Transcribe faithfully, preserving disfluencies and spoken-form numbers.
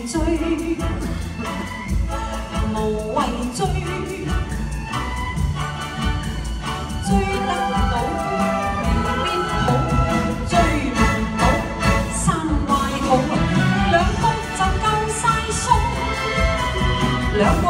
追，無謂追，追得到未必好，追唔到三壞好，兩個就夠晒數，兩個。